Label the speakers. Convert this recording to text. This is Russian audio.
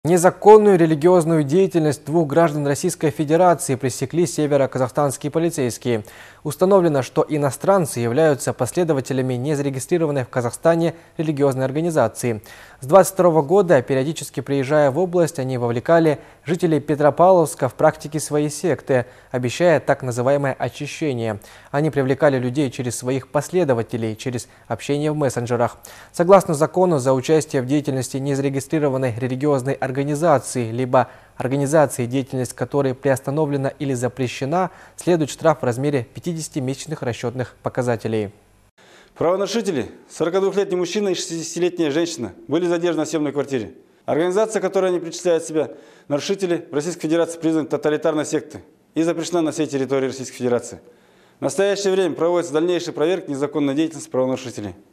Speaker 1: Незаконную религиозную деятельность двух граждан Российской Федерации пресекли северо-казахстанские полицейские. Установлено, что иностранцы являются последователями незарегистрированной в Казахстане религиозной организации. С 2022 года, периодически приезжая в область, они вовлекали жителей Петропавловска в практике своей секты, обещая так называемое очищение. Они привлекали людей через своих последователей, через общение в мессенджерах. Согласно закону, за участие в деятельности незарегистрированной религиозной организации, либо организации, деятельность которой приостановлена или запрещена, следует штраф в размере 50 месячных расчетных показателей.
Speaker 2: Правонарушители, 42-летний мужчина и 60-летняя женщина, были задержаны в съемной квартире. Организация, которая не причисляет себя нарушители, в Российской Федерации признана тоталитарной сектой и запрещена на всей территории Российской Федерации. В настоящее время проводится дальнейшая проверка незаконной деятельности правонарушителей.